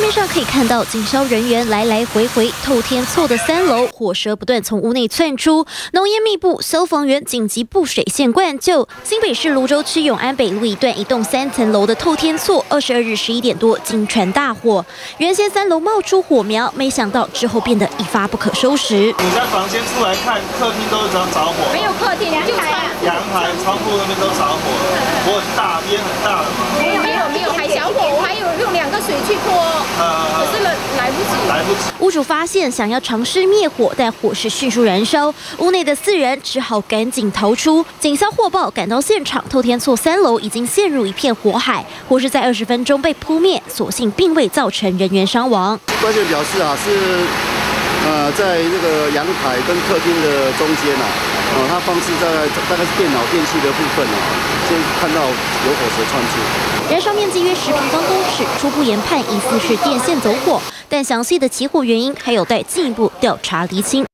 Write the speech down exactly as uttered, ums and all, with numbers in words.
面上可以看到警消人员来来回回，透天厝的三楼火舌不断从屋内窜出，浓烟密布，消防员紧急布水线灌救。新北市芦洲区永安北路一段一栋三层楼的透天厝，二十二日十一点多惊传大火，原先三楼冒出火苗，没想到之后变得一发不可收拾。 你在房间出来看，客厅都着着火， 没有客厅，阳台、 阳台、窗户那边都着火了，火很大，烟很大了吗？ 没有没有没有，还小火，我还有用两个水去泼，可是来来不及， 来不及。 屋主发现想要尝试灭火，但火势迅速燃烧，屋内的四人只好赶紧逃出。警消获报赶到现场，透天厝三楼已经陷入一片火海，火势在二十分钟被扑灭，所幸并未造成人员伤亡。 关键表示啊，是呃在那个阳台跟客厅的中间啊，哦，它放置在大概是电脑电器的部分啊，就看到有火舌窜出。 燃烧面积约十平方公尺，初步研判疑似是电线走火，但详细的起火原因还有待进一步调查厘清。